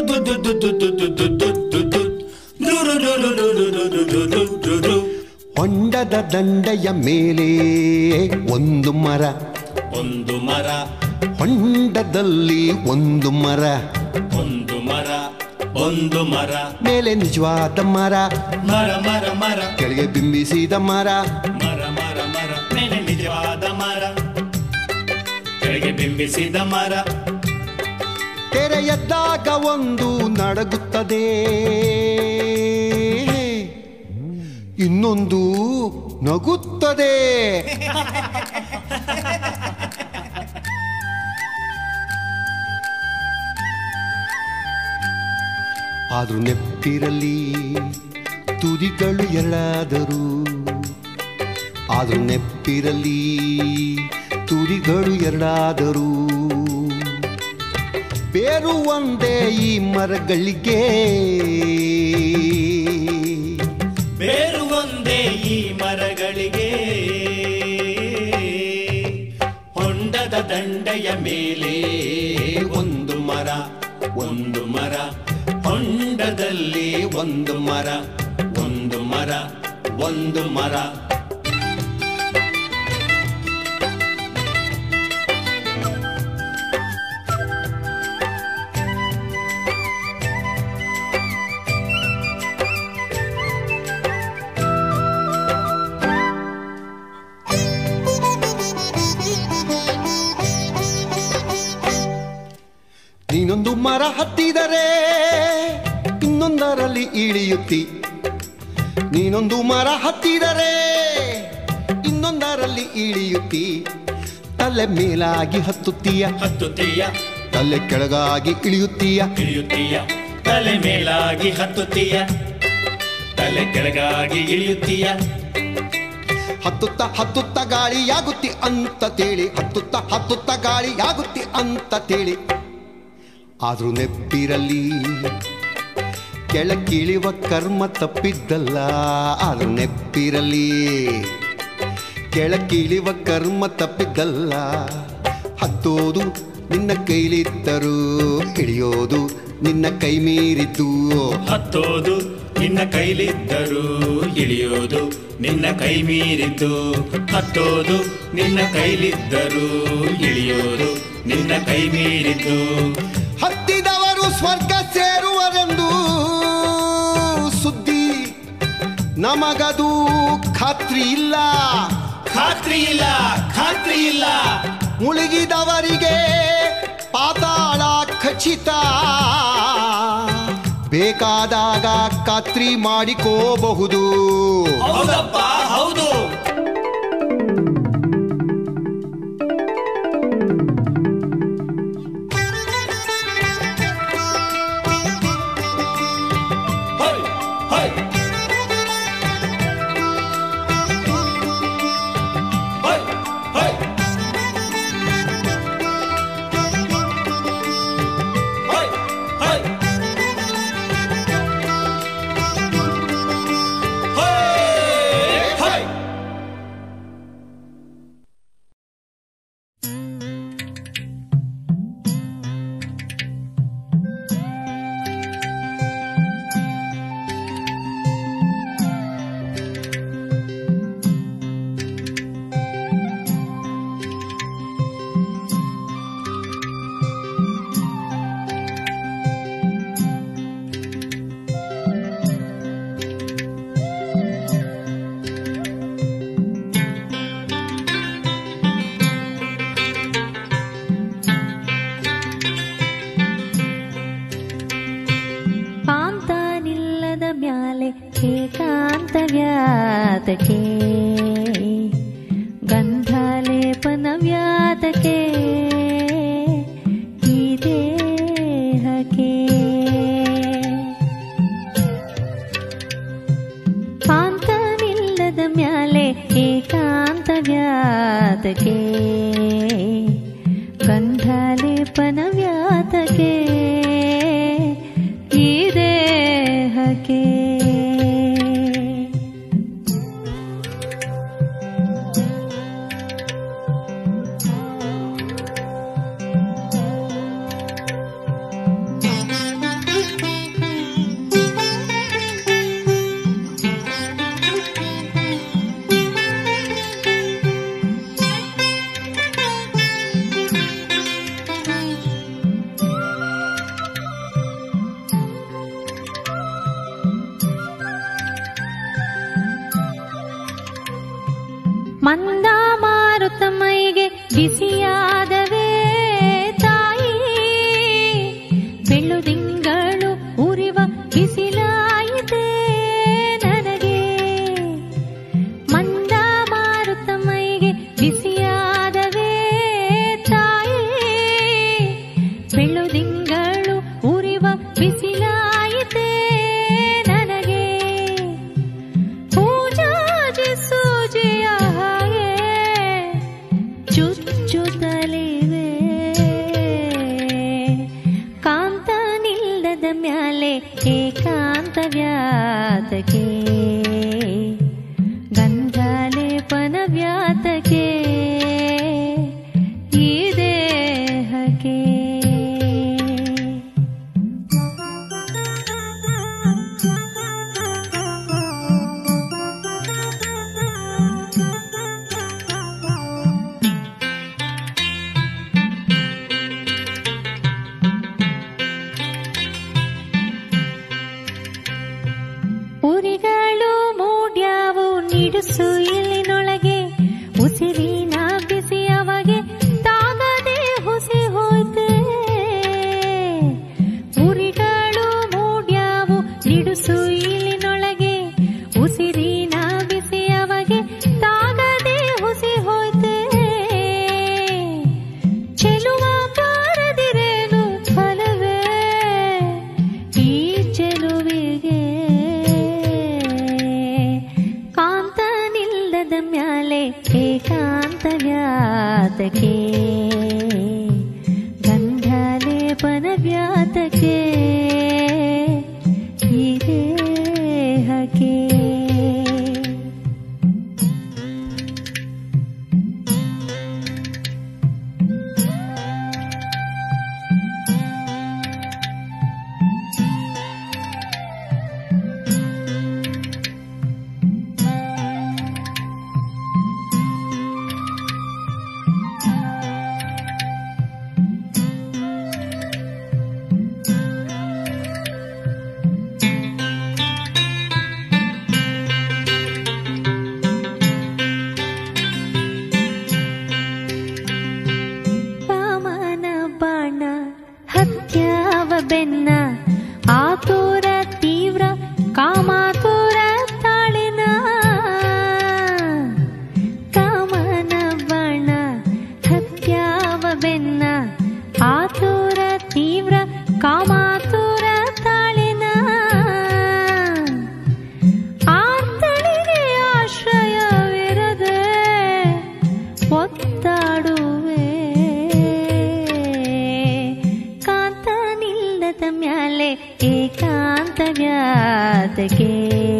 ಹೊಂಡದ ದಂಡೆಯ ಮೇಲೆ ಒಂದು ಮರ, ಒಂದು ಮರ, ಹೊಂಡದಲ್ಲಿ ಒಂದು ಮರ, ಒಂದು ಮರ, ಒಂದು ಮರ, ಮೇಲೆ ನಿಜವಾದ ಮರ, ಮರ ಮರ ಮರ, ಕೆಳಗೆ ಬಿಂಬಿಸಿದ ಮರ, ಮರ ಮರ ಮರ, ಮೇಲೆ ನಿಜವಾದ ಮರ, ಕೆಳಗೆ ಬಿಂಬಿಸಿದ ಮರ. ತೆರೆ ಎದ್ದಾಗ ಒಂದು ನಡಗುತ್ತದೆ, ಇನ್ನೊಂದು ನಗುತ್ತದೆ. ಆದ್ರೂ ನೆಪ್ಪಿರಲಿ ತುದಿಗಳು ಎರಡಾದರೂ, ಆದ್ರೂ ನೆಪ್ಪಿರಲಿ ತುದಿಗಳು ಎರಡಾದರೂ, ಬೇರು ಒಂದೇ ಈ ಮರಗಳಿಗೆ, ಬೇರು ಒಂದೇ ಈ ಮರಗಳಿಗೆ. ಹೊಂಡದ ದಂಡೆಯ ಮೇಲೆ ಒಂದು ಮರ, ಒಂದು ಮರ, ಹೊಂಡದಲ್ಲಿ ಒಂದು ಮರ, ಒಂದು ಮರ, ಒಂದು ಮರ. ನೀನೊಂದು ಮರ ಹತ್ತಿದರೆ ಇನ್ನೊಂದರಲ್ಲಿ ಇಳಿಯುತ್ತಿ, ನೀನೊಂದು ಮರ ಹತ್ತಿದರೆ ಇನ್ನೊಂದರಲ್ಲಿ ಇಳಿಯುತ್ತಿ. ತಲೆ ಮೇಲಾಗಿ ಹತ್ತುತ್ತೀಯ, ಹತ್ತುತ್ತೀಯ, ತಲೆ ಕೆಳಗಾಗಿ ಇಳಿಯುತ್ತೀಯ, ಇಳಿಯುತ್ತೀಯ, ತಲೆ ಮೇಲಾಗಿ ಹತ್ತುತ್ತೀಯ, ತಲೆ ಕೆಳಗಾಗಿ ಇಳಿಯುತ್ತೀಯ. ಹತ್ತುತ್ತ ಹತ್ತುತ್ತ ಗಾಳಿಯಾಗುತ್ತಿ ಅಂತ ತೇಳಿ, ಹತ್ತುತ್ತ ಹತ್ತುತ್ತ ಗಾಳಿಯಾಗುತ್ತಿ ಅಂತ ತೇಳಿ. ಆದ್ರೂ ನೆಪ್ಪಿರಲಿ ಕೆಳಗಿಳಿಯುವ ಕರ್ಮ ತಪ್ಪಿದ್ದಲ್ಲ, ಆದ್ರೂ ನೆಪ್ಪಿರಲಿ ಕೆಳಗಿಳಿಯುವ ಕರ್ಮ ತಪ್ಪಿದ್ದಲ್ಲ. ಹತ್ತೋದು ನಿನ್ನ ಕೈಲಿದ್ದರೂ ಇಳಿಯೋದು ನಿನ್ನ ಕೈ ಮೀರಿದ್ದು, ಹತ್ತೋದು ನಿನ್ನ ಕೈಲಿದ್ದರೂ ಇಳಿಯೋದು ನಿನ್ನ ಕೈ ಮೀರಿದ್ದು, ಹತ್ತೋದು ನಿನ್ನ ಕೈಲಿದ್ದರೂ ಇಳಿಯೋದು ನಿನ್ನ ಕೈ ಮೀರಿದ್ದು. ಹತ್ತಿದವರು ಸ್ವರ್ಗ ಸೇರುವರೆಂದು ಸುದ್ದಿ, ನಮಗದು ಖಾತ್ರಿ ಇಲ್ಲ, ಖಾತ್ರಿ ಇಲ್ಲ, ಖಾತ್ರಿ ಇಲ್ಲ. ಮುಳುಗಿದವರಿಗೆ ಪಾತಾಳ ಖಚಿತ, ಬೇಕಾದಾಗ ಖಾತ್ರಿ ಮಾಡಿಕೋಬಹುದು. ಹೌದಪ್ಪ, ಹೌದು. ವ್ಯಾತಕೆ ಗಂಧಾಲೇಪನ ವ್ಯಾತಕೆ ಈ ದೇಹಕ್ಕೆ ಪಾಂತವಿಲ್ಲದ ಮ್ಯಾಲೆ ಏಕಾಂತ ವ್ಯಾತಕೆ ಗಂಧಾಲೇಪನ ವ್ಯಾತಕೆ ಈ ದೇಹಕ್ಕೆ ಬೆಳ್ಳುದಿಂಗಳು ಉರಿವ ಬಿಸಿಲಾಯಿತೆ ನನಗೆ, ಮಂದ ಮಾರುತ ಮೈಗೆ ಬಿಸಿಯಾದವೇ ತಾಯೇ. ಬೆಳ್ಳುದಿಂಗಳು ಉರಿವ ಬಿಸಿಲಾಯಿತೆ ನನಗೆ, ಪೂಜಾಜಿ ಸೂಜಿಯ ಹಾಗೆ ಚುಚ್ಚುತ್ತಲಿವೆ. ಕಾಂತ ನಿಲ್ಲದ ಮ್ಯಾಲೆ ಏಕಾಂತ ವ್ಯಾತಕೆ, ಗಂಧಾಲೇಪನ ವ್ಯಾತಕೆ ಈ ದೇಹಕ್ಕೆ. ಉರಿಗಳು ಮೂಡ್ಯಾವು ನಿಡುಸು ಇಲ್ಲಿನೊಳಗೆ, ಉಸಿರಿನ ಬಿಸಿ ಅವಗೆ ತಾಗದೆ ಹುಸಿ ಹೋಯ್ತೆ. ಉರಿಗಳು ಮೂಡ್ಯಾವು ನಿಡುಸು ಇಲ್ಲಿನೊಳಗೆ, ಉಸಿರಿನ ಬಿಸಿ ಅವಗೆ ತಾಗದೆ ಹುಸಿ ಹೋಯ್ತೆ. ಚೆಲುವ ಬಾರದಿರೇನು ಫಲವೇ ಈ ಚೆಲುವಿಗೆ, ಕಾಂತ ನಿಲ್ಲದ ಮ್ಯಾಲೆ ಏಕಾಂತ ವ್ಯಾತಕೆ, ಗಂಧಾಲೇಪನ ವ್ಯಾತಕೆ ಈ ದೇಹಕ್ಕೆ. ಕಾಮನ ಬಾಣ ಹತ್ಯಾವ ಬೆನ್ನ, ಆತುರ ತೀವ್ರ ಕಾಮಾತುರ ತಾಳಿನ. ಕಾಮನ ಬಾಣ ಹತ್ಯಾವ ಬೆನ್ನ, ಆತುರ ತೀವ್ರ ಕಾಮಾತುರ ತಾಳಿನ. ಆರ್ತಳಿಗೆ ಆಶ್ರಯವಿರದೆ ಒತ್ತಾಡುವೆ, ಕಾಂತ ನಿಲ್ಲದ ಮ್ಯಾಲೆ ಏಕಾಂತ ವ್ಯಾತಕೆ,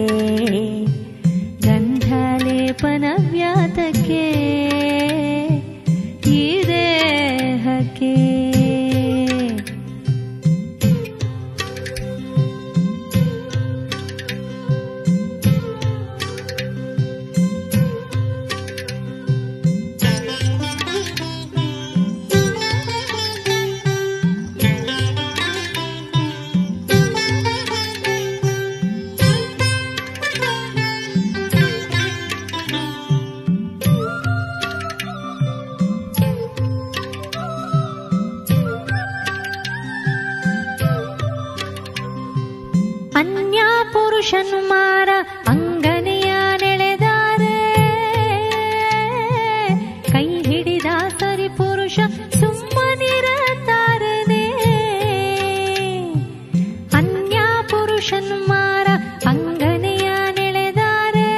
ಗಂಧಾಲೇಪನ ವ್ಯಾತಕೆ ಈ ದೇಹಕ್ಕೆ. ಅನ್ಯ ಪುರುಷನ್ಮಾರ ಅಂಗನೆಯ ನೆಳೆದಾರೆ, ಕೈ ಹಿಡಿದ ಸರಿ ಪುರುಷ ಸುಮ್ಮನಿರತಾರನೆ. ಅನ್ಯ ಪುರುಷನ್ಮಾರ ಅಂಗನೆಯ ನೆಳೆದಾರೆ,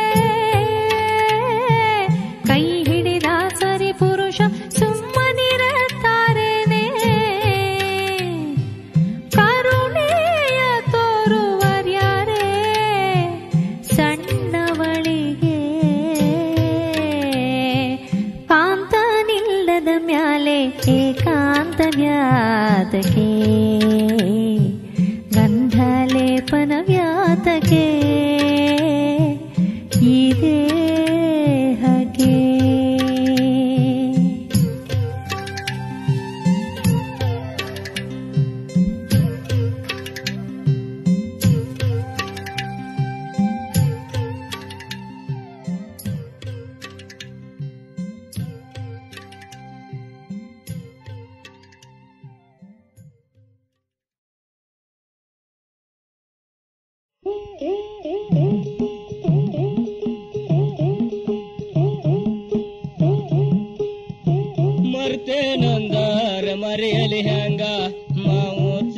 ಕೈ ಹಿಡಿದ ಸರಿ ಪುರುಷ ಸುಮ್ಮನಿರತಾರನೆ. ಕರುಣೆಯ ತೋರುವರ್ಯಾರೇ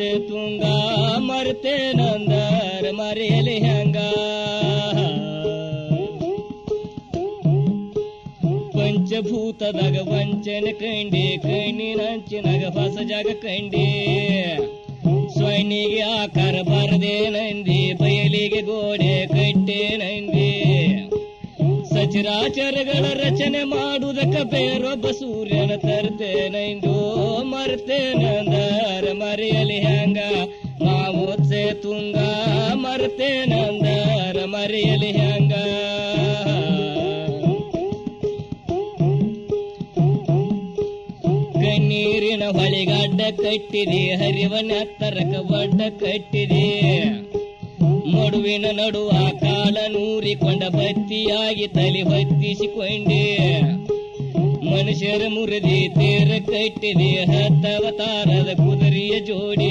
ಮೂಸೆ ತುಂಗ ಮರ್ತೆ ನಂದರ ಮರೆಯಲಿ ಹೆಂಗ ಪಂಚಭೂತದಾಗ ವಂಚನ ಕಂಡಿ ಕಣ್ಣಿನಂಚಿನಾಗ ಹೊಸ ಜಾಗ ಕಂಡಿ ಸ್ವರ್ಣಿಗೆ ಆಕಾರ ಬರದೆ ನಂದಿ ಬಯಲಿಗೆ ಗೋಡೆ ಕಟ್ಟೆ ನಂದಿ ಸಚರಾಚರಗಳ ರಚನೆ ಮಾಡುವುದಕ್ಕ ಬೇರೊಬ್ಬ ಸೂರ್ಯನ ತರ್ತೇನೆಂದು ಮರ್ತೇನಂದರ ಮರೆಯಲಿ ಹೆಂಗ ಮಾವೋತ್ಸೆ ತುಂಗ ಮರ್ತೇನಂದರ ಮರೆಯಲಿ ಹೆಂಗ ಕಣ್ಣೀರಿನ ಹೊಳಿಗಡ್ಡ ಕಟ್ಟಿದೆ ಹರಿವನ ಎತ್ತರಕ ಬಡ್ಡ ಕಟ್ಟಿದೆ ಮಡುವಿನ ನಡುವ ಕಾಲ ನೂರಿಕೊಂಡ ಬತ್ತಿಯಾಗಿ ತಲೆ ಹೊತ್ತಿಸಿಕೊಂಡೆ ಮನುಷ್ಯರ ಮುರಿದಿ ತೇರ ಕಟ್ಟಿದೆ ಹತ್ತವತಾರದ ಕುದುರೆಯ ಜೋಡಿ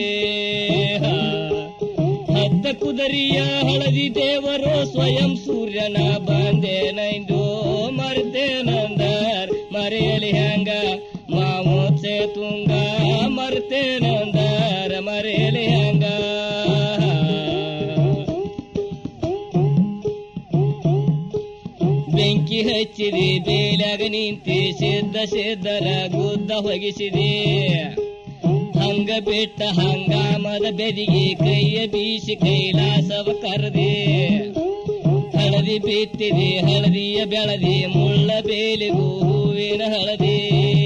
ಹತ್ತ ಕುದುರೆಯ ಹಳದಿ ದೇವರು ಸ್ವಯಂ ಸೂರ್ಯನ ಬಂದೇನೆಂದು ಮರ್ತೇನಂದರ್ ಮರೆಯಲಿ ಹೆಂಗ ಮಾವೋತ್ಸೆ ತುಂಗ ಮರ್ತೇನಂದರ ಮರೆಯಲಿ ಹೆಂಗ ಬೆಂಕಿ ಹಚ್ಚಿದೆ ಬೇಲಾಗ ನಿಂತಿ ಸಿದ್ಧರ ಗುದ್ದ ಹೊಗಿಸಿದೆ ಹಂಗ ಬಿಟ್ಟ ಹಂಗಾಮದ ಬೆದಿಗೆ ಕೈಯ ಬೀಸಿ ಕೈಲಾಸವ ಕರೆದೆ ಹಳದಿ ಬಿತ್ತಿದೆ ಹಳದಿಯ ಬೆಳದಿ ಮುಳ್ಳ ಬೇಲಿಗೂ ಹೂವಿನ ಹಳದಿ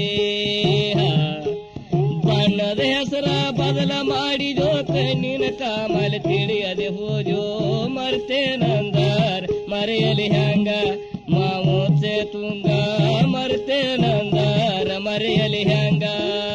ಬಣ್ಣದ ಹೆಸರ ಬದಲ ಮಾಡಿದೋ ಕಣ್ಣಿನ ಕಾಮಲ ತಿಳಿಯದೆ ಹೋಜೋ ಮರ್ತೇನಂದರ್ ಮರೆಯಲಿ ಹೆಂಗ ಮಾವೋತ್ಸೆ ತುಂಗ ಮರ್ತೇನಂದರ ಮರೆಯಲಿ ಹೆಂಗ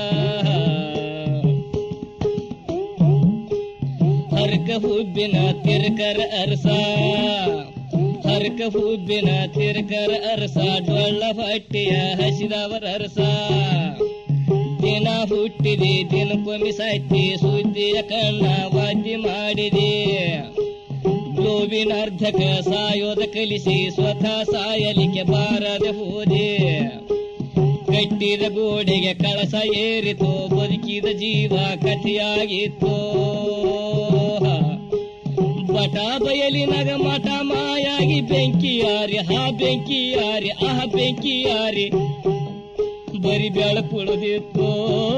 ಹರ್ಕ ಹುಬ್ಬಿನ ತಿರ್ಕರ ಅರಸ ಹರ್ಕ ಹುಬ್ಬಿನ ತಿರ್ಕರ ಅರಸ ಡೊಳ್ಳ ಹೊಟ್ಟಿಯ ಹಸಿದವರ ಅರಸ ದಿನ ಹುಟ್ಟಿದೆ ದಿನಕ್ಕೊಮ್ಮೆ ಸತ್ತಿ ಸುದ್ದಿಯ ಕಣ್ಣ ವಾದ್ಯ ಮಾಡಿದೆ ಗೋವಿನರ್ಧಕ ಸಾಯೋದ ಕಲಿಸಿ ಸ್ವತಃ ಸಾಯಲಿಕ್ಕೆ ಬಾರದೆ ಹೋದೆ ಕಟ್ಟಿದ ಗೋಡೆಗೆ ಕಳಸ ಏರಿತು ಬದುಕಿದ ಜೀವ ಕಥೆಯಾಗಿತ್ತು ಬಟ ಬಯಲಿನಾಗ ಮಠ ಮಾಯಾಗಿ ಬೆಂಕಿಯಾರಿ ಹಾ ಬೆಂಕಿಯಾರಿ ಆಹ ಬೆಂಕಿಯಾರಿ ಬರಿ ಬೆಳಪುಳಿದಿತ್ತು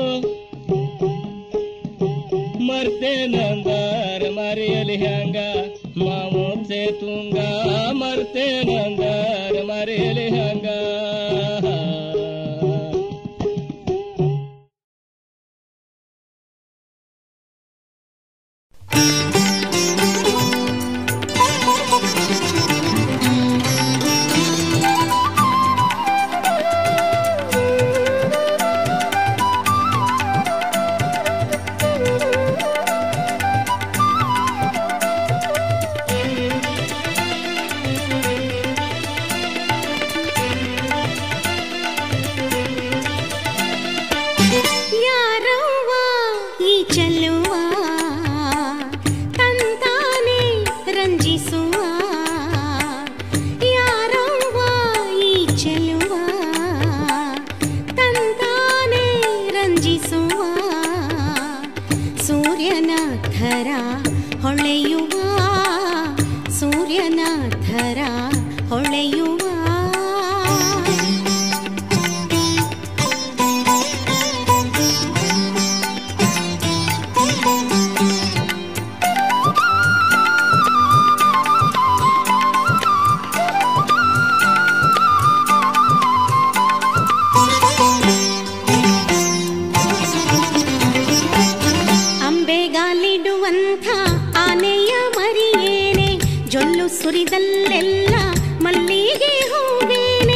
ಮರ್ತೇನಂದರ ಮರೆಯಲಿ ಹೆಂಗ ಮಾವೋತ್ಸೆ ತುಂಗ ಮರ್ತೇನಂದರ ಮರೆಯಲಿ ಹೆಂಗ ಸುರಿದಲ್ಲೆಲ್ಲ ಮಲ್ಲಿಗೆ ಹೂವೇನೆ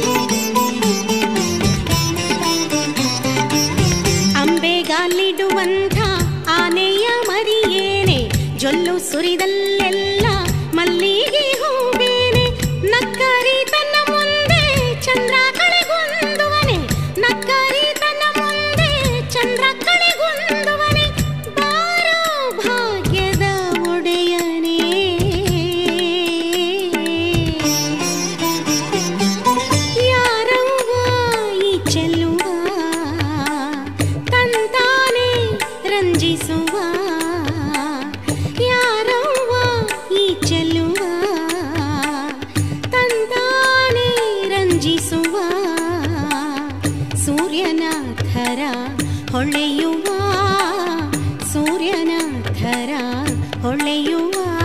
ಅಂಬೆಗಾಲಿಡುವಂಥ ಆನೆಯ ಮರಿಯೇನೆ ಜೊಲ್ಲು ಸುರಿದಲ್ಲೆಲ್ಲ ಮಲ್ಲಿಗೆ ಹೂವೇನೆ ನಕ್ಕರಿ ತನ್ನ ಮುಂದೆ ಚಂದ್ರ ಕಳೆಗುಂದುವನೆ ನಕ್ಕರಿ ತನ್ನ ಮುಂದೆ ಚಂದ್ರ ಕಳೆಗುಂದುವನೆ ಬಾರೋ ಭಾಗ್ಯದ ಒಡೆಯನೇ ಯಾರವ್ವ ಈ ಚೆಲುವ ತಂತಾನೆ ರಂಜಿಸುವ ಯಾರವ್ವ ಈ ಚೆಲುವ ತಂದಾನೆ ರಂಜಿಸುವ ಸೂರ್ಯನ ಥರ ಹೊಳೆಯುವ ಸೂರ್ಯನ ಥರ ಹೊಳೆಯುವ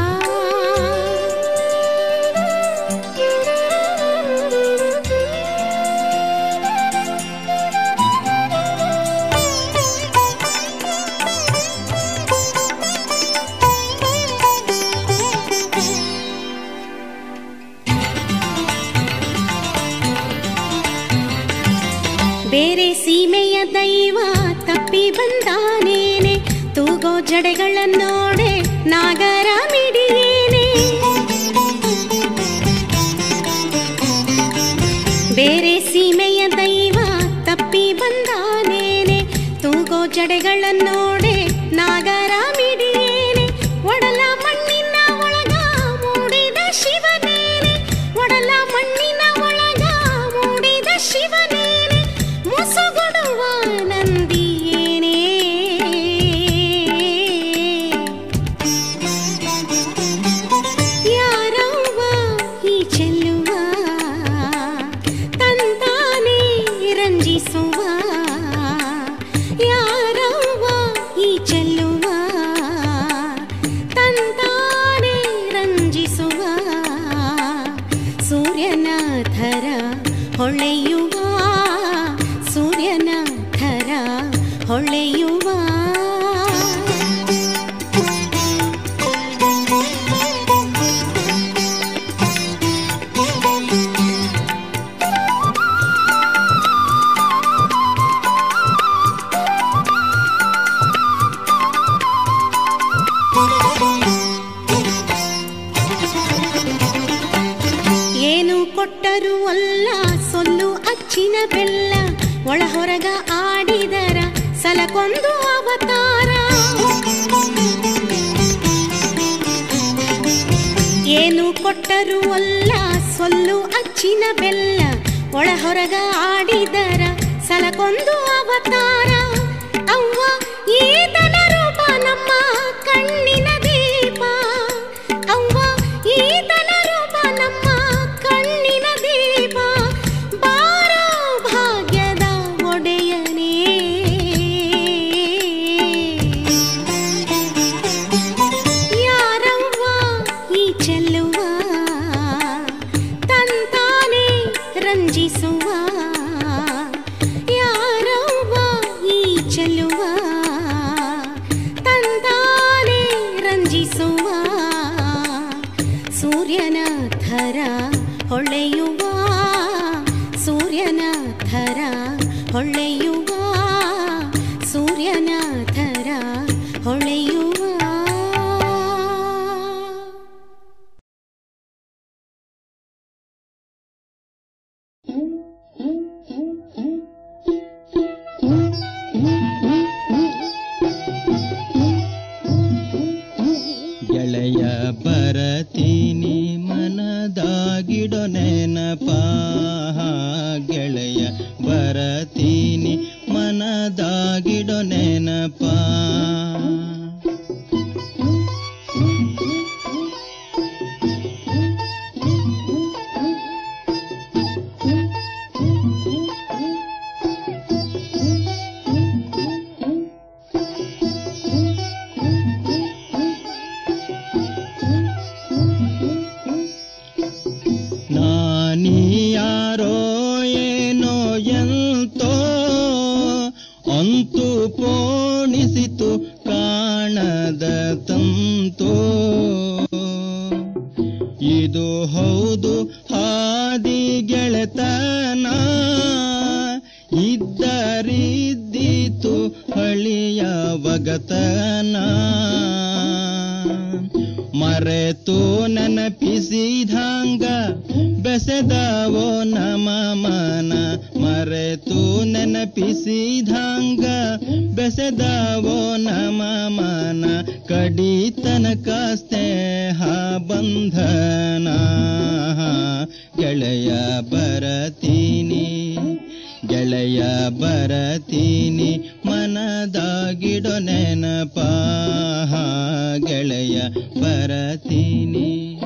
ಬೇರೆ ಸೀಮೆಯ ದೈವ ತಪ್ಪಿ ಬಂದಾನೇನೆ ತೂಗೋ ಜಡೆಗಳನ್ನೋಡೆ ನಾಗರ ಮಿಡಿಯೇನೆ ಬೇರೆ ಸೀಮೆಯ ದೈವ ತಪ್ಪಿ ಬಂದಾನೇನೆ ತೂಗೋ ಜಡೆಗಳನ್ನೋಡೆ ನಾಗರ ಮಿಡಿಯೇನೆ ಒಡಲ ಮಣ್ಣಿನ ಒಳಗ ಮೂಡಿದ ಶಿವನೇನೆ ಒಡಲ ಮಣ್ಣಿನ ಒಳಗ ಮೂಡಿದ ಶಿವನೇ ಮುಸುಗುಡುವ ನಂದಿಯೇನೇ ಯಾರವ್ವ ಈ ಚೆಲುವ ತಂತಾನೆ ರಂಜಿಸುವ ಯಾರವ್ವ ಈ ಚೆಲುವ ತಂತಾನೆ ರಂಜಿಸುವ ಸೂರ್ಯನ ಥರ ಹೊಳೆಯುವ ಸೂರ್ಯನ ಥರ ಹೊಳೆಯುವ ಏನು ಕೊಟ್ಟರೂ ಅಲ್ಲ ಸೊಲ್ಲು ಅಚ್ಚಿನ ಬೆಲ್ಲ ಒಳ ಹೊರಗ ಆಡಿದರ ಸಲಕೊಂದು ಅವತಾರ ಏನು ಕೊಟ್ಟರೂ ಅಲ್ಲ ಸೊಲ್ಲು ಅಚ್ಚಿನ ಬೆಲ್ಲ ಒಳ ಹೊರಗ ಆಡಿದರ ಸಲಕೊಂದು ಅವತಾರ ಅವ್ವ ಈತನ ರೂಪ ನಮ್ಮ ಕಣ್ಣಿನ ದೀಪ ಅವ್ವ ಈತನ ರೂಪ ನಮ್ಮ ಕಣ್ಣಿನ ದೀಪ ಬಾರೋ ಭಾಗ್ಯದ ಒಡೆಯನೇ ಯಾರವ್ವ ಈ ಚೆಲುವ ತಂತಾನೆ ರಂಜಿಸುವ ಯಾರವ್ವ ಈ ಚೆಲುವ ತಂತಾನೆ ರಂಜಿಸುವ ಸೂರ್ಯನ ಥರ ಹೊಳೆಯುವ ಸೂರ್ಯನ ಥರ ಹೊಳೆಯುವ ಸೂರ್ಯನ ಥರ ಹೊಳೆಯುವ ಗೆಳೆಯ ಬರತೀನಿ ಮನದಾಗಿಡೊ ನೆನಪ ಗೆಳೆಯ ಬರತೀನಿ ಮನದಾಗಿಡೊ ನೆನಪ ಯಾರೋ ಏನೋ ಎಂತೋ ಅಂತೂ ಪೋಣಿಸಿತು ಕಾಣದ ತಂತೋ ಇದು ಹೌದು ಹಾದಿ ಗೆಳೆತನ ಇದ್ದರಿದ್ದೀತು ಹಳಿಯ ವಗತನ ಮರೆತು ನೆನಪಿಸಿದಂಗ ಬೆಸೆದವೋ ನಮ ಮನ ಮರೆತು ನೆನಪಿಸಿದಂಗ ಬೆಸೆದವೋ ನಮ ಮನ ಕಡಿತನಕ ಸ್ನೇಹ ಬಂಧನ ಗೆಳೆಯ ಬರತೀನಿ ಗೆಳೆಯ ಬರತೀನಿ ಮನದಾಗಿಡೋ ನೆನಪ ಗೆಳೆಯ ಬರತೀನಿ.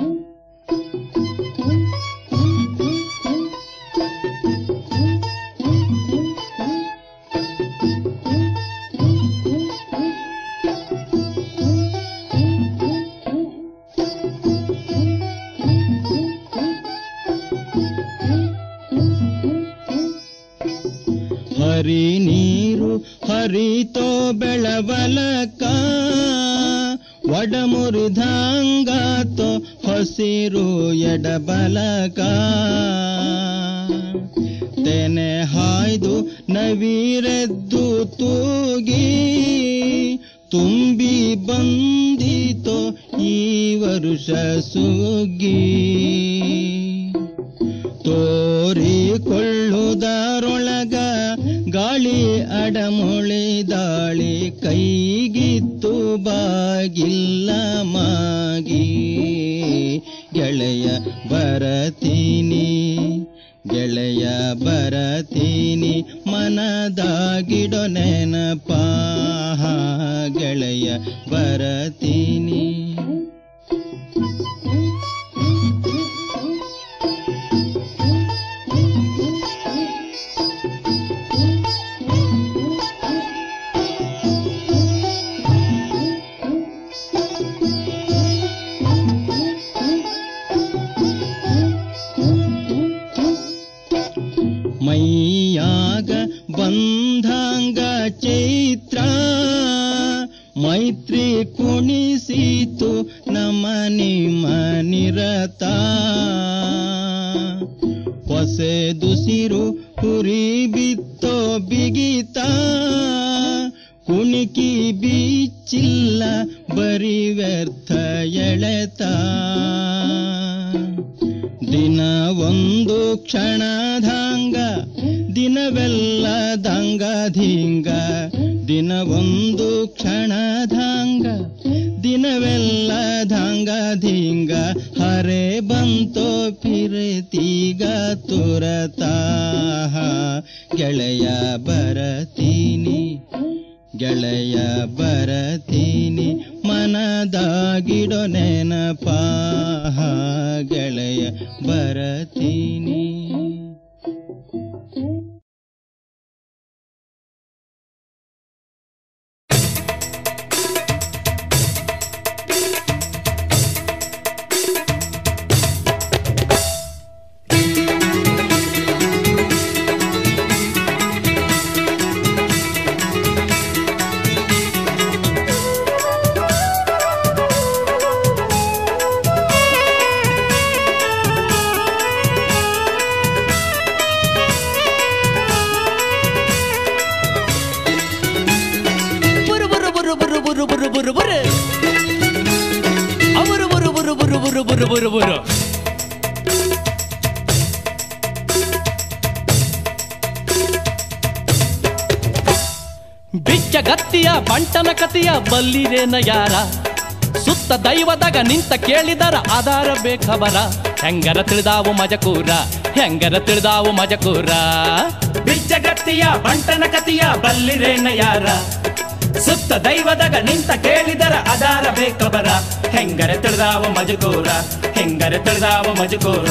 ಹರಿ ನೀರು ಹರಿತೋ ಬೆಳವಲಕ ಒಡಮುರಿದಂಗಾತೋ ಹಸಿರು ಎಡಬಲಕ ತೆನೆ ಹಾಯ್ದು ನವಿರೆದ್ದು ತೂಗಿ ತುಂಬಿ ಬಂದಿತೋ ಈ ವರುಷ ಸುಗ್ಗಿ ತೋರಿಕೊಳ್ಳುವುದರೊಳಗ ಗಾಳಿ ಅಡಮೊಳಿದಾಳಿ ಕೈಗಿತ್ತು ಬಾಗಿಲ್ಲ ಮಾಗಿ ಗೆಳೆಯ ಬರತೀನಿ ಗೆಳೆಯ ಬರತೀನಿ ಮನದಾಗಿಡೋ ನೆನಪ ಗೆಳೆಯ ಬರತೀನಿ. ಮೈಯಾಗ ಬಂಧಾಂಗ ಚೈತ್ರ ಮೈತ್ರಿ ಕುಣಿಸಿತು ನಮ್ಮ ನಿಮ್ಮ ನಿರತ ಹೊಸೆ ದುಸಿರು ಹುರಿ ಬಿತ್ತೋ ಬಿಗಿತ ಕುಣಿಕಿ ಬೀಚಿಲ್ಲ ಬರಿ ವ್ಯರ್ಥ ಎಳೆತ ದಿನ ಒಂದು ಕ್ಷಣಧಾಂಗ ದಿನವೆಲ್ಲ ದಂಗಧೀಂಗ ದಿನ ಒಂದು ಕ್ಷಣಧಾಂಗ ದಿನವೆಲ್ಲ ದಂಗಧೀಂಗ ಹರೆ ಬಂತೋ ಪಿರತೀಗ ತುರತ ಗೆಳೆಯ ಬರತೀನಿ ಗೆಳೆಯ ಬರತೀನಿ ಮನದಾಗಿಡೋ ನೆನಪ ಗೆಳೆಯ ಬರತೀನಿ. ಬಿಚ್ಚಗತ್ತಿಯ ಬಂಟನ ಕತಿಯ ಬಲ್ಲಿರೇನ ಯಾರ ಸುತ್ತ ದೈವದಾಗ ನಿಂತ ಕೇಳಿದರ ಆಧಾರ ಬೇಕಬರ ಹೆಂಗರ ತಿಳಿದಾವು ಮಜಕೂರ ಹೆಂಗರ ತಿಳಿದಾವು ಮಜಕೂರ. ಬಿಚ್ಚಗತ್ತಿಯ ಬಂಟನ ಕತಿಯ ಬಲ್ಲಿರೇನ ಯಾರ ಸುತ್ತ ದೈವದಾಗ ನಿಂತ ಕೇಳಿದರ ಆಧಾರ ಬೇಕಬರ ಹೆಂಗರ ತಿಳಿದಾವ ಮಜಕೂರ ಹೆಂಗರ ತಿಳಿದಾವ ಮಜಕೂರ.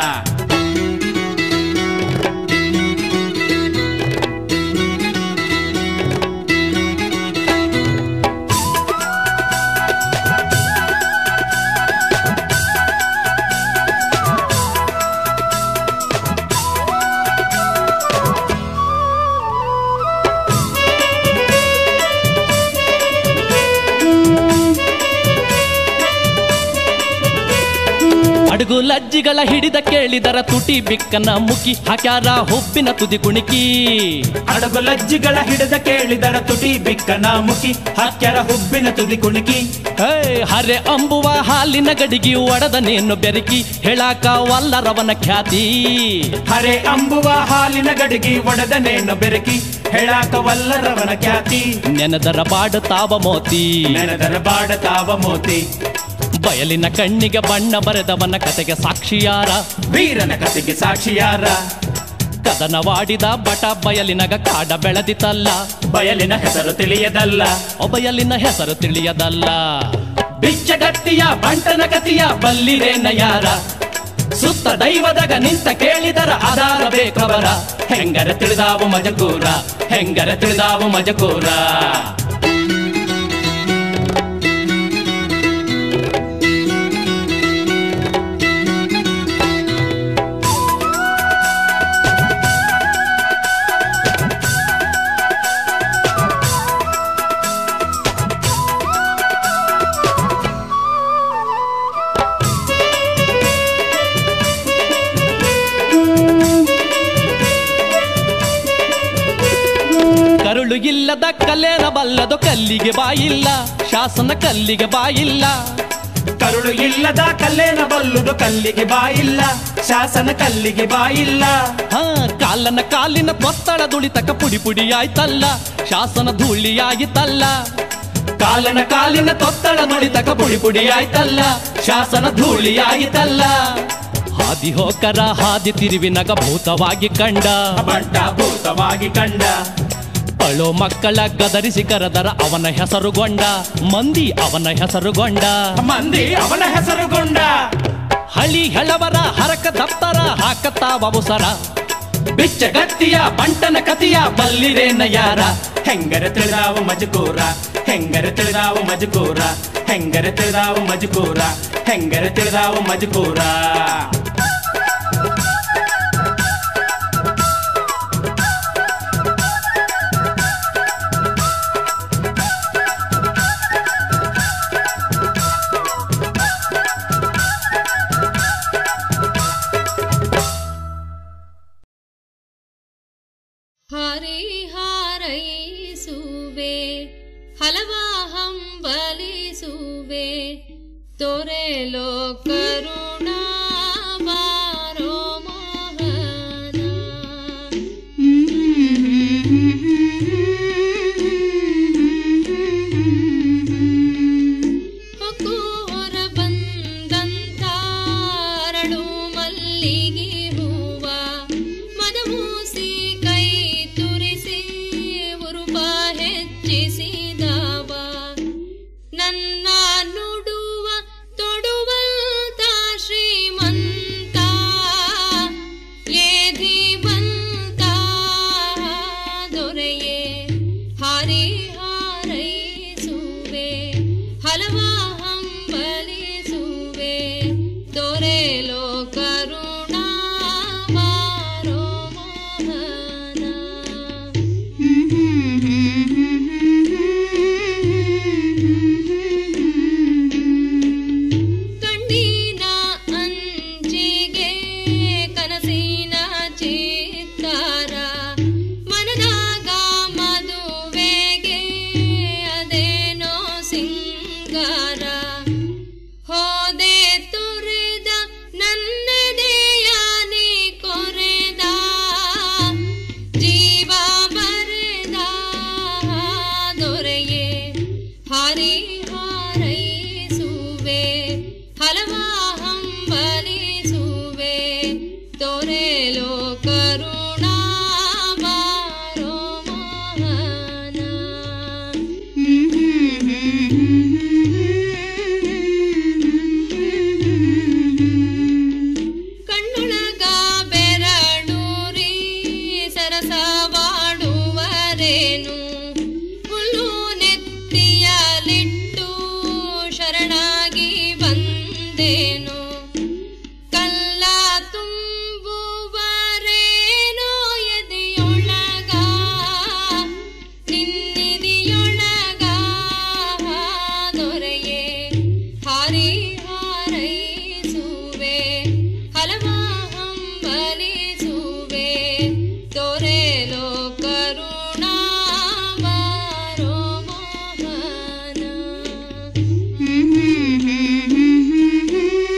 ಅಡುಗುಲಜ್ಜಿಗಳ ಹಿಡಿದ ಕೇಳಿದರ ತುಟಿ ಬಿಕ್ಕನ ಮುಖಿ ಹಾಕ್ಯಾರ ಹುಬ್ಬಿನ ತುದಿ ಕುಣಿಕಿ. ಅಡುಗುಲಜ್ಜಿಗಳ ಹಿಡಿದ ಕೇಳಿದರ ತುಟಿ ಬಿಕ್ಕನ ಮುಖಿ ಹಾಕ್ಯಾರ ಹುಬ್ಬಿನ ತುದಿ ಕುಣಿಕಿ. ಹರೆ ಅಂಬುವ ಹಾಲಿನ ಗಡಿಗಿ ಒಡದ ನೇನು ಬೆರಕಿ ಹೇಳಾಕ ವಲ್ಲರವನ ಖ್ಯಾತಿ. ಹರೆ ಅಂಬುವ ಹಾಲಿನ ಗಡಿಗಿ ಒಡದ ನೇನು ಬೆರಕಿ ಹೇಳಾಕ ವಲ್ಲರವನ ಖ್ಯಾತಿ. ನೆನದರ ಬಾಡ ತಾವ ಮೋತಿ ನೆನದರ ಬಾಡ ತಾವ ಮೋತಿ. ಬಯಲಿನ ಕಣ್ಣಿಗೆ ಬಣ್ಣ ಬರೆದವನ ಕತೆಗೆ ಸಾಕ್ಷಿಯಾರ ವೀರನ ಕತೆಗೆ ಸಾಕ್ಷಿಯಾರ. ಕದನವಾಡಿದ ಬಟ ಬಯಲಿನಗ ಕಾಡ ಬೆಳೆದಿತಲ್ಲ. ಬಯಲಿನ ಹೆಸರು ತಿಳಿಯದಲ್ಲ, ಬಯಲಿನ ಹೆಸರು ತಿಳಿಯದಲ್ಲ. ಬಿಚ್ಚಗತ್ತಿಯ ಬಂಟನ ಕತಿಯ ಬಲ್ಲಿರೇನ ಯಾರ, ಸುತ್ತ ದೈವದಾಗ ನಿಂತ ಕೇಳಿದರ ಆಧಾರ ಬೇಕವರ. ಹೆಂಗರ ತಿಳಿದಾವು ಮಜಕೂರ, ಹೆಂಗರ ತಿಳಿದಾವು ಮಜಕೂರ. ಕರುಳು ಇಲ್ಲದ ಕಲ್ಲೇನ ಬಲ್ಲದು ಕಲ್ಲಿಗೆ ಬಾಯಿಲ್ಲ, ಶಾಸನ ಕಲ್ಲಿಗೆ ಬಾಯಿಲ್ಲ. ಕರುಳು ಇಲ್ಲದ ಕಲ್ಲೇನ ಬಲ್ಲುದು ಕಲ್ಲಿಗೆ ಬಾಯಿಲ್ಲ, ಶಾಸನ ಕಲ್ಲಿಗೆ ಬಾಯಿಲ್ಲ. ಕಾಲನ ಕಾಲಿನ ತೊತ್ತಳ ದುಳಿತಕ ಪುಡಿ ಪುಡಿ ಆಯ್ತಲ್ಲ, ಶಾಸನ ಧೂಳಿಯಾಗಿತ್ತಲ್ಲ. ಕಾಲನ ಕಾಲಿನ ತೊತ್ತಳ ನುಳಿತಕ ಪುಡಿ ಪುಡಿ ಆಯ್ತಲ್ಲ, ಶಾಸನ ಧೂಳಿಯಾಗಿತ್ತಲ್ಲ. ಹಾದಿ ಹೋಕರ ಹಾದಿ ತಿರುವಿನಗ ಭೂತವಾಗಿ ಕಂಡ, ಬಂಟ ಭೂತವಾಗಿ ಕಂಡ. ಅಳೋ ಮಕ್ಕಳ ಗದರಿಸಿ ಕರೆದರ ಅವನ ಹೆಸರುಗೊಂಡ, ಮಂದಿ ಅವನ ಹೆಸರುಗೊಂಡ, ಮಂದಿ ಅವನ ಹೆಸರುಗೊಂಡ. ಹಳಿ ಹೆಳವರ ಹರಕ ದಪ್ತರ ಹಾಕತ್ತಾವಸರ, ಬಿಚ್ಚಗತ್ತಿಯ ಬಂಟನ ಕತಿಯ ಬಲ್ಲಿರೇನ ಯಾರ. ಹೆಂಗರ ತಿಳಿದಾವು ಮಜಕೂರ, ಹೆಂಗರ ತಿಳಿದಾವು ಮಜಕೂರ, ಹೆಂಗರ ತಿಳಿದಾವು ಮಜಕೂರ, ಹೆಂಗರ ತಿಳಿದಾವು ಮಜಕೂರ. ಹರಿಹಾರೈಸುವೆ ಹಲವಾ ಹಂಬಲಿಸುವೆ ತೋರೆಲೋ ಕರುಣಾ ಬಾರೋ ಮೋಹನ. ಹೊಕ್ಕು ಹೊರ ಬಂದಂತಾರಳು ಮಲ್ಲಿಗೆ ಹೂವ ಮದಮೂಸಿ ಕೈ ತುರಿಸಿ ಉರುಪ ಹೆಚ್ಚಿಸಿದವ. ನನ್ನ ನುಡುವ ತೊಡುವಂತ ಶ್ರೀಮಂತ ಏಧಿವಂತ ದೊರೆಯೇ ಹರಿಹಾರೈಸುವೆ ಹಲವಾ ಹಂಬಲಿಸುವೆ ತೋರೆಲೋ ಕರುಣಾ ಬಾರೋ ಮೋಹನ. ಕಣ್ಣಿನ ಅಂಚಿಗೆ ಕನಸಿನ ಚಿತ್ತಾರ ಮನದಾಗ ಮದುವೆಗೆ ಅದೇನೋ ಸಿಂಗಾರ. ಹೋದೆ ತೊರೆದ ನನ್ನದೆಯ ನೀ ಕೊರೆದ ಜೀವ ಬರೆದ ದೊರೆಯೇ ಹರಿಹಾರೈಸುವೆ ಹಲವಾ ಹಂಬಲಿಸುವೆ ತೋರೆಲೋ ಕರುಣಾ ಬಾರೋ ಮೋಹನ. ಕಣ್ಣೊಳಗ ಬೆರಡೂರಿ ಸರಸವಾಡುವರೇನು ಹುಲ್ಲು ನೆತ್ತಿಯಲಿಟ್ಟು ಶರಣಾಗಿ ಬಂದೇನು. ಕಲ್ಲ ತುಂಬುವರೇನೋ ಎದೆಯೊಳಗ ನಿನ್ನಿದೆಯೊಳಗ ದೊರೆಯೇ ಹರಿಹಾರೈಸುವೆ ಹಲವಾ ಹಂಬಲಿಸುವೆ ತೋರೆಲೋ ಕರುಣಾ ಬಾರೋ ಮೋಹನ.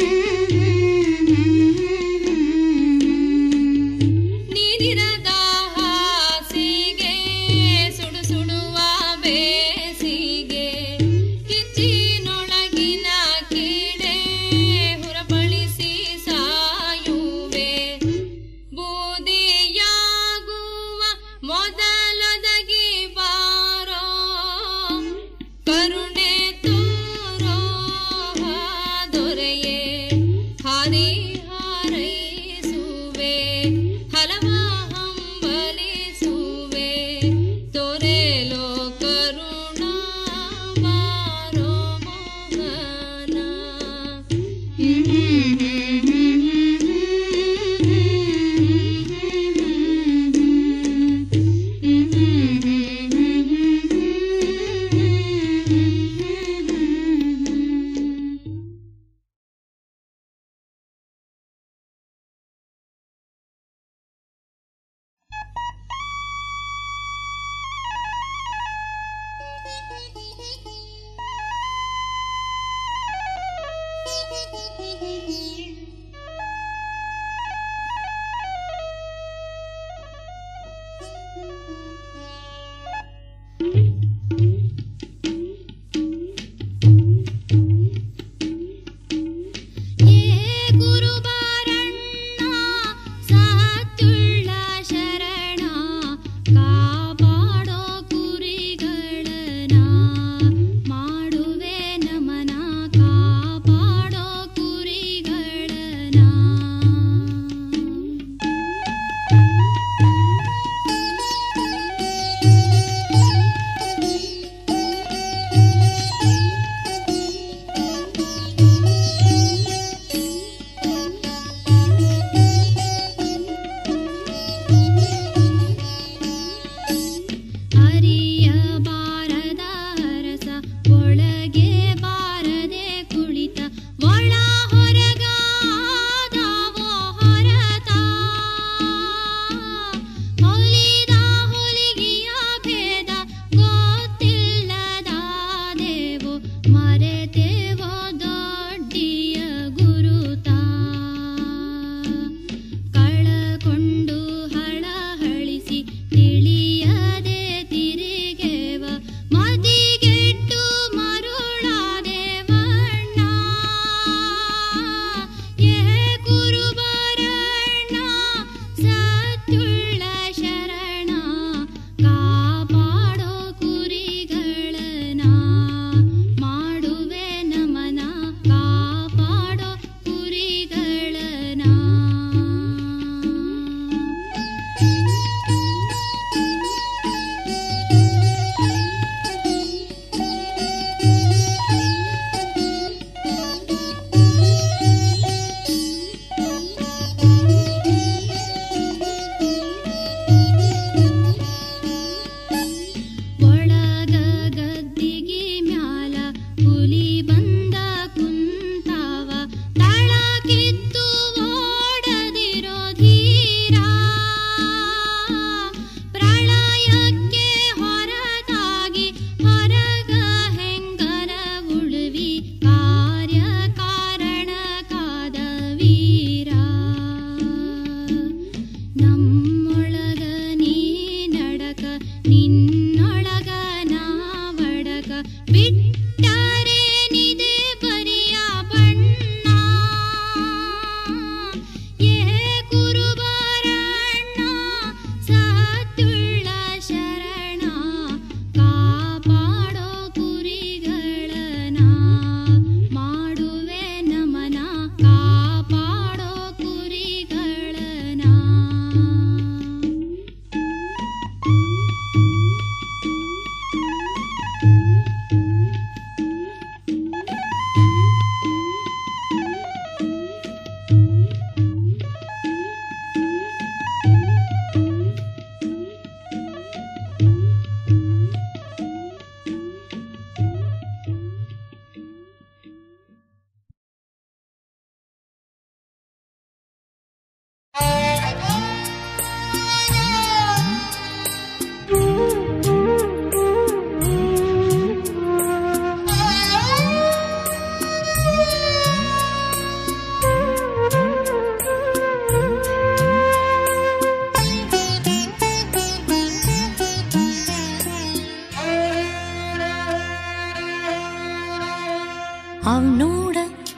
ಅವನೋಡ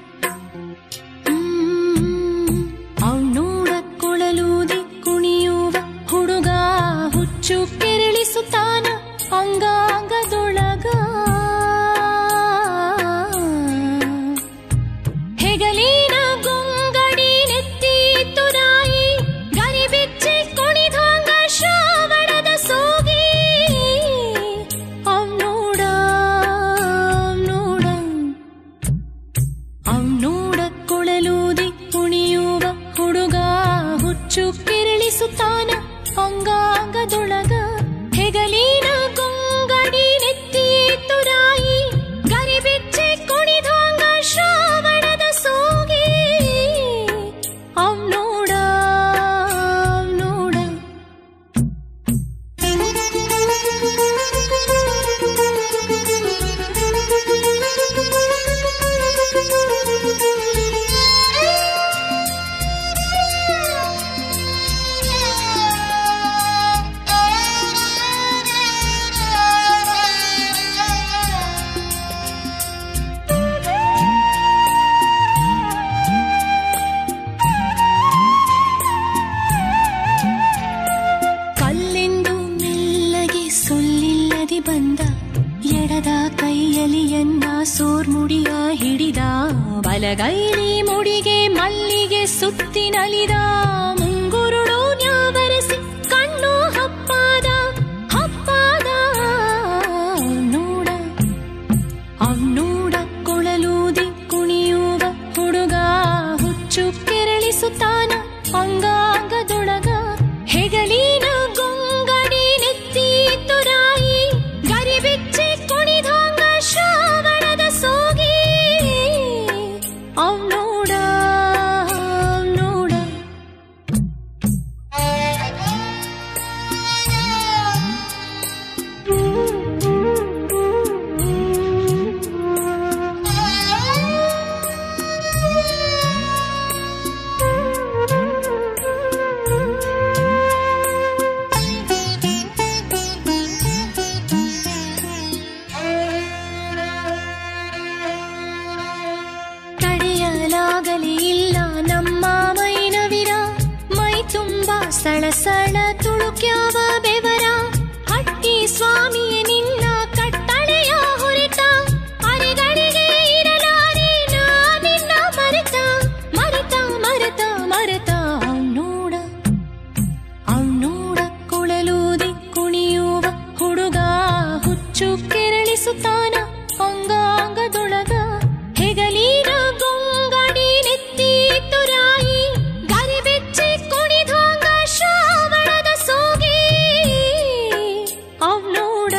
ಅವನೋಡ ಕೊಳಲೂದಿ ಕುಣಿಯುವ ಹುಡುಗ ಹುಚ್ಚು ಕೆರಳಿಸುತ್ತಾನ ಅಂಗಾಂಗದೊಳಗ ಹೆಗಲಿನ ಗೊಂಗಡಿ ನೆತ್ತಿ ತುರಾಯಿ ಗರಿ ಬಿಚ್ಚಿ ಕುಣಿದಾಂಗ ಶ್ರಾವಣದ ಸೋಗಿ ಅವನೋಡ ಸೋರ್ಮುಡಿಯ ಹಿಡಿದ ಬಲಗೈಲಿ ಮುಡಿಗೆ ಮಲ್ಲಿಗೆ ಸುತ್ತಿನಲಿದ ಮುಂಗುರುಳು ನ್ಯಾವರಿಸಿ ಕಣ್ಣು ಹಪ್ಪಾದ ಹಪ್ಪಾದ ಅವ್ನೋಡ ಕೊಳಲೂದಿ ಕುಣಿಯುವ ಹುಡುಗ ಹುಚ್ಚು ಕೆರಳಿಸುತ್ತಾನ ಅಂಗಾಂಗದೊಳಗ ಹೆಗಲಿನ ಗೊಂಗಡಿ ನೆತ್ತಿ ತುರಾಯಿ ಗರಿಬಿಚ್ಚಿ ಕುಣಿದಾಂಗ ಶ್ರಾವಣದ ಸೋಗಿ ಅವ್ನೋಡ ತಡೆಯಲಾಗಲಿಲ್ಲ ನಮ್ಮ ಮೈನವಿರ ಮೈ ತುಂಬ ಸಳಸಳ ತುಳುಕ್ಯಾವ ಬೆವರ ಹಟ್ಟಿ ಸ್ವಾಮಿಯ ನಿನ್ನ ಕಟ್ಟಳೆಯ ಹೊರಟ ಅರೆಗಳಿಗೆ ಇರಲಾರೆ ನಾ ನಿನ್ನ ಮರೆತ ಮರೆತ ಮರೆತ ಮರೆತ ಅವ್ನೋಡ ಕೊಳಲೂದಿ ಕುಣಿಯುವ ಹುಡುಗ ಹುಚ್ಚು ಕೆರಳಿಸುತ್ತಾನ ಅಂಗಾಂಗದೊಳಗ ಹೆಗಲಿನ ಗೊಂಗಡಿ ನೆತ್ತಿ ತುರಾಯಿ ಗರಿಬೆಚ್ಚಿ ಕುಣಿದಾಂಗ ಶ್ರಾವಣದ ಸೋಗಿ ಅವ್ನೋಡ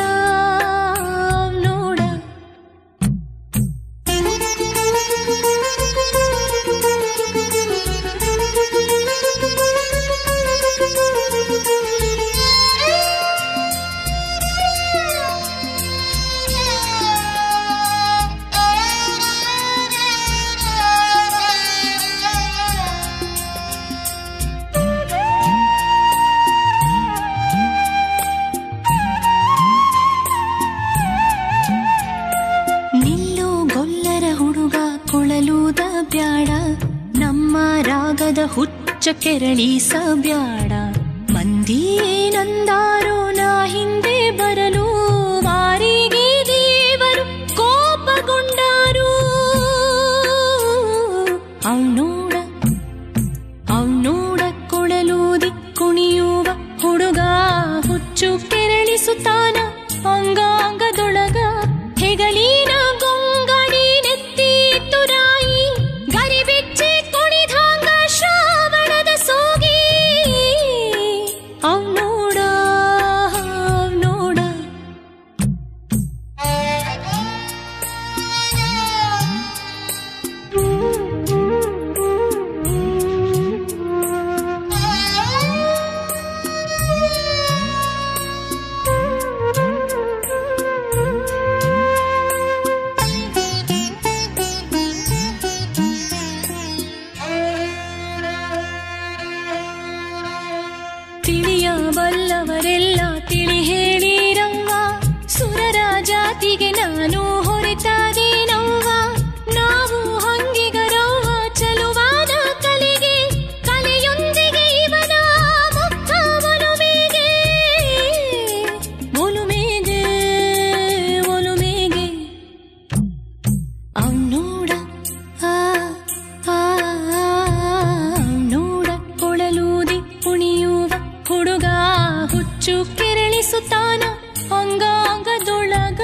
ನಿಲ್ಲು ಗೊಲ್ಲರ ಹುಡುಗ ಕೊಳಲೂದ ಬ್ಯಾಡ ನಮ್ಮ ರಾಗದ ಹುಚ್ಚ ಕೆರಳಿಸ ಬ್ಯಾಡ ಮಂದಿ ನಂದಾರೋ ನಾ ಹಿಂದೆ ಬರಲು ವಾರಿಗೆ ದೇವರು ಕೋಪಗೊಂಡಾರು ಅವ್ನೋಡ ಕೊಳಲೂದಿ ಕುಣಿಯುವ ಹುಡುಗ ಹುಚ್ಚು ಕೆರಳಿಸುತ್ತಾನ ಅಂಗಾಂಗದೊಳಗ ಹೆಗಲಿನ ಗೊಂಗಡಿ ನೆತ್ತಿ ತುರಾಯಿ ಗರಿಬಿಚ್ಚಿ ಕುಣಿದಾಂಗ ಶ್ರಾವಣದ ಸೋಗಿ ಅವ್ನೋಡ ತಿಳಿಯಬಲ್ಲವರೆಲ್ಲ ತಿಳಿ ಹೇಳಿರವ್ವ ಸುರರ ಜಾತಿಗೆ ನಾನು ಹೊರತಾದೇನವ್ವ ನಾವು ಹಂಗಿಗರವ್ವ ಚಲುವಾದ ಕಲೆಗೆ ಕಲೆಯೊಂದಿಗೆ ಇವನ ಮುಕ್ತ ಒಲುಮೆಗೆ ಅವ್ನೋಡ ಕೊಳಲೂದಿ ಕುಣಿಯುವ ಹುಡುಗ ಹುಚ್ಚು ಕೆರಳಿಸುತ್ತಾನ ಅಂಗಾಂಗದೊಳಗ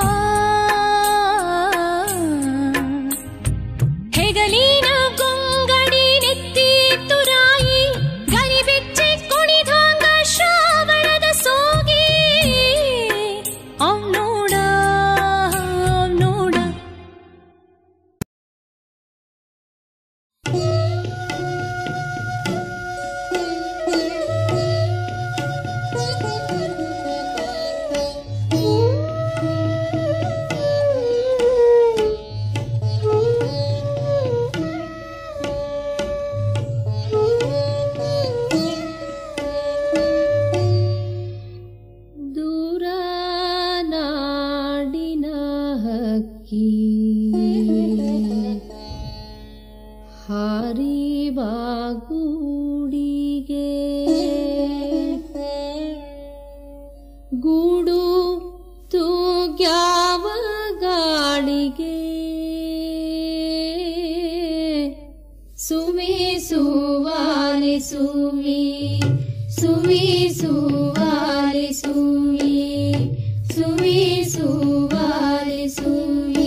ಹೆಗಲಿನ ಗೊಂಗಡಿ ನೆತ್ತಿ ತುರಾಯಿ ಗರಿಬೆಚ್ಚಿ ಕುಣಿದಾಂಗ ಶ್ರಾವಣದ ಸೋಗಿ ಅವ್ನೋಡ ಗೂಡಿಗೆ ಗೂಡು ತೂಗ್ಯಾವ ಗಾಳಿಗೆ ಸುವಿ ಸುವಾಲಿ ಸುವಿ ಸುವಿ ಸುವಾಲಿ ಸುವಿ ಸುವಿ ಸುವಾಲಿ ಸುವಿ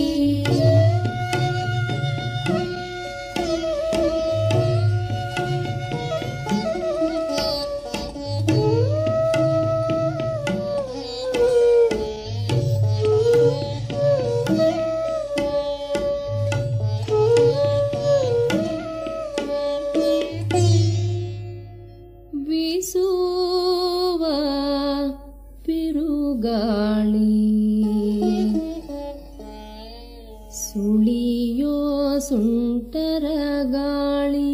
ಬೀಸುವ ಬಿರುಗಾಳಿ ಸುಳಿಯೋ ಸುಂಟರ ಗಾಳಿ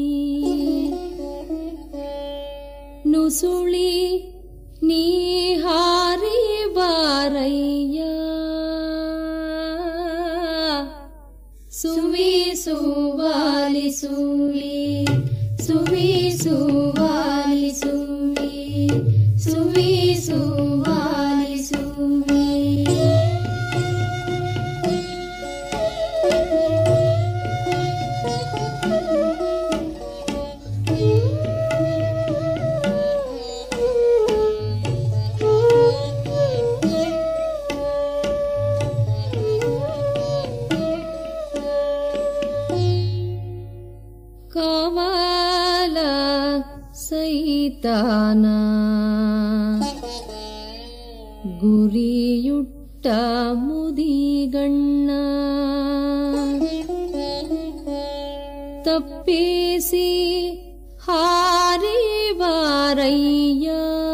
ನುಸುಳಿ ನೀ ಹಾರಿ ಬಾರಯ್ಯ ಸುವಿ ಸುವಾಲಿ ಸುವಿ ಸುವಿ ಸುವಾಲಿ ಸುವಿ ಸುವಿ ಸುವಾಲಿ ಸುವಿ ಕವಾಲ ಸೈತಾನ ಗುರಿಯುಟ್ಟ ಮುದಿಗಣ್ಣ ತಪ್ಪಿಸಿ ಹಾರಿ ಬಾರಯ್ಯ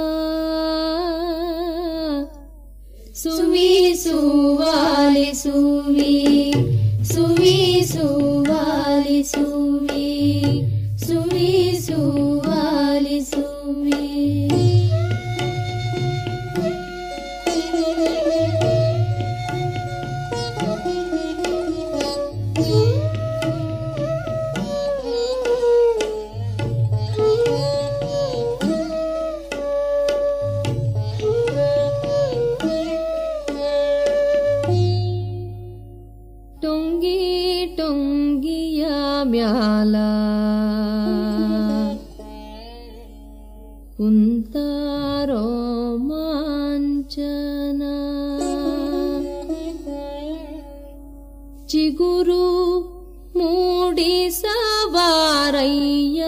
ಸುವಿ ಸುವಾಲಿ ಸುವಿ ಸುವಿ ಸುವಾಲಿ ಸುವಿ ಸುವಿ ಸುವಾಲಿ ಸುವಿ ಟೊಂಗಿ ಟೊಂಗಿಯ ಮ್ಯಾಲ ಕುಂತಾರೋ ಮಾಂಚನ ಚಿಗುರು ಮೂಡಿಸಬಾರಯ್ಯ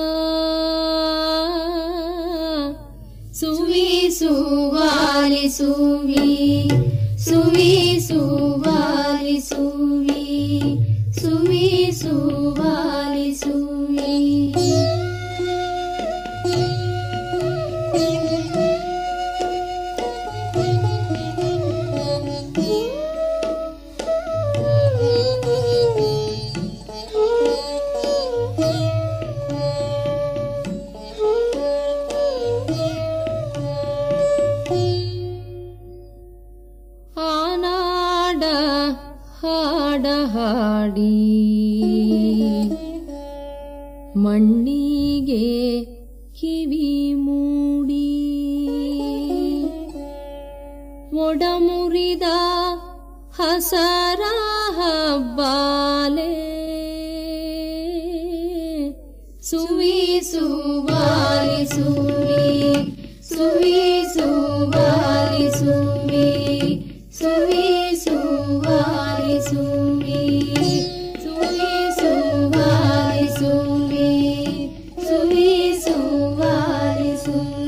ಸುವಿ ಸುವಾಲಿ ಸುವಿ ಸುವಿ ಸುವಾಲಿ ಸುವಿ ಸುವಿ ಸುವಾಲಿ ಸುವಿ ಆನಾಡ ಹಾಡ ಹಾಡಿ ಮಣ್ಣಿಗೆ ಕಿವಿ ಮೂಡಿ ಒಡಮುರಿದ ಹಸರ ಹಬ್ಬಾಲೆ ಸುವಿ ಸುವಾಲಿ ಸುವಿ ಸುವಿ ಸುವಾಲಿ ಸುವಿ ಸುವಿ ಸುವಾಲಿ ಸುವಿ ಸುವಿ ಸುವಾಲಿ ಸುವಿ ಸುವಿ ಸುವಾಲಿ ಸುವಿ